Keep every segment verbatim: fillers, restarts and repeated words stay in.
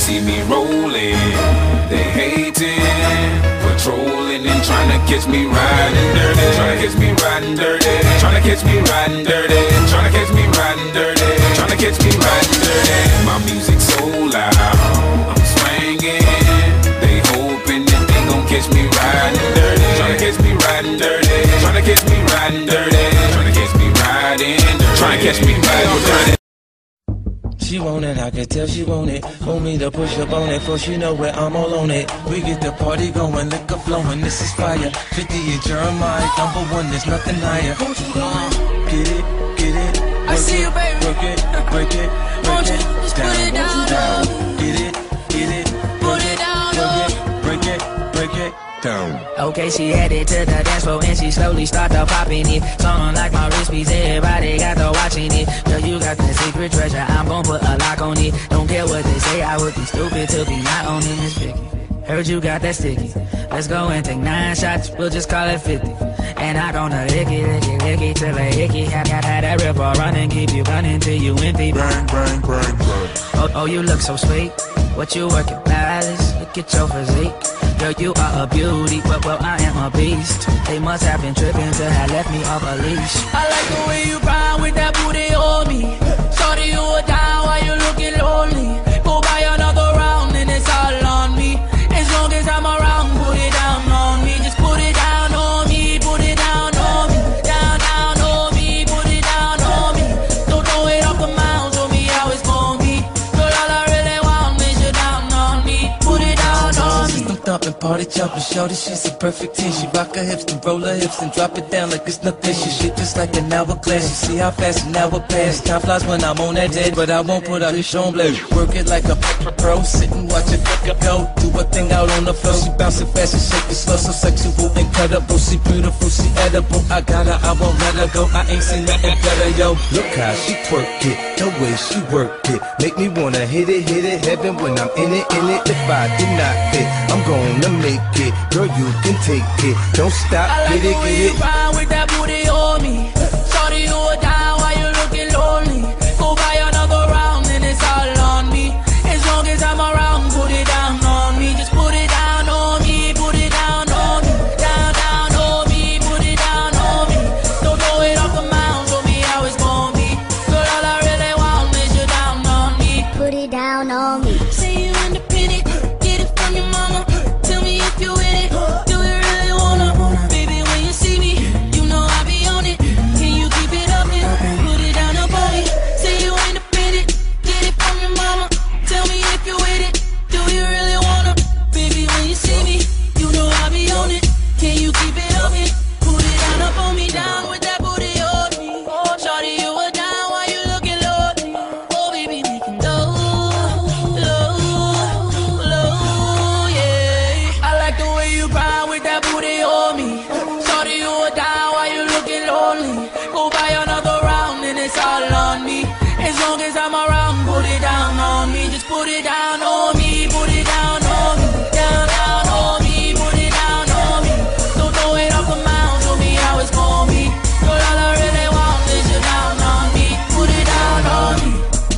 see me rolling, they hating, patrolling and trying to catch me riding dirty, trying to catch me riding dirty, trying to catch me riding dirty, trying to catch me riding dirty, trying to catch me riding dirty. My music so loud, I'm swinging, they hoping that they gon' catch me riding dirty, trying to catch me riding dirty, trying to catch me riding dirty, trying to catch me riding dirty, trying to catch me riding dirty. She want it, I can tell she want it. Want me to push up on it, for she know where I'm all on it. We get the party going, liquor flowing, this is fire. Fifty and Jeremiah, number one, there's nothing higher. Get it, get it, I see you, baby. Break it, break it, break it, just put it down, down. Get it, get it, put it down, break it, break it, down. Okay, she headed to the dance floor and she slowly started popping it. Something like my wrist piece, everybody got to watching it. Girl, you got the secret treasure, I'm gon' put a lock on it. Don't care what they say, I would be stupid to be not on it. It's Vicky, heard you got that sticky. Let's go and take nine shots, we'll just call it fifty. And I gonna lick it, lick it, lick it till I hickey. Have got that river running, keep you running till you empty. Bang, bang, bang, bang. Oh, oh, you look so sweet. What you working, Alice? Look at your physique. Girl, you are a beauty, but well, I am a beast. They must have been tripping to have left me off a leash. I like the way you grind with that booty on me. Shorty, you are down while you looking lonely. Go buy another round and it's all on me. As long as I'm around, put it down on me. Just put it down on me, put it down on me. Down, down on me, put it down on me. Don't throw it off the mound, show me how it's gonna be. Girl, all I really want is you down on me. Put it down on me. Thumping, party jumping, shorty, she's a perfect ten. She rock her hips and roll her hips and drop it down like it's nothing. She shit just like an hourglass. You see how fast an hour pass. Time flies when I'm on that jet, but I won't put out this on blade. Work it like a pro, sit and watch it go. Do a thing out on the floor. She bouncing fast and shake it slow, so sexual, incredible. She beautiful, she edible. I got her, I won't let her go. I ain't seen nothing better, yo. Look how she twerk it, the way she work it, make me wanna hit it, hit it, heaven when I'm in it, in it. If I did not hit, I'm gonna make it, girl, you can take it. Don't stop, I like get it, the way get you it. grind with that booty on me. Shorty, you are down while you looking lonely. Go buy another round and it's all on me. As long as I'm around, put it down on me. Just put it down on me, put it down on me. Down, down on me, put it down on me. Don't throw it off the mound, show me how it's gonna be. Girl, all I really want is you down on me. Put it down on me. Say you independent, get it from your mama. Tell me if you with it, do you really wanna? Baby, when you see me, you know I be on it. Can you keep it up and put it down up on me? Say you independent, get it from your mama. Tell me if you with it, do you really wanna? Baby, when you see me, you know I be on it. Can you keep it up and put it down up on me? Down with that booty on me. Oh, shorty, you were down while you looking lonely. Oh, baby, making low, low, low, yeah. I like the way you grind with that booty on me. Shorty, you were down while you looking lonely. Go buy another round and it's all on me. As long as I'm around, put it down on me. Just put it down on me, put it down on me. Down, down on me, put it down on me. Don't throw it off the mound, show me how it's gonna be. Girl, all I really want is you down on me. Put it down on me.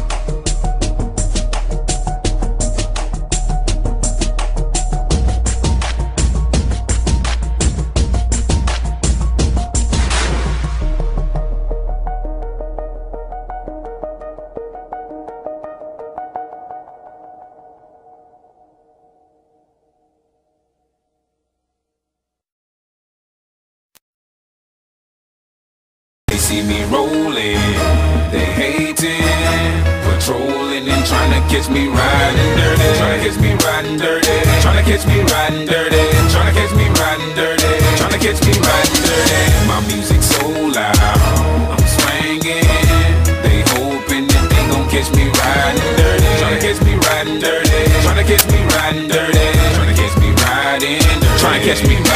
They see me rolling, they hating, patrolling and trying to catch me riding dirty, trying to catch me riding dirty, trying to catch me riding dirty, trying to catch me riding dirty, trying to catch me riding dirty. My music so loud, I'm swinging, they hoping that they gon' catch me riding dirty, trying to catch me riding dirty, trying to catch me riding dirty, trying to catch me riding dirty, trying to catch me.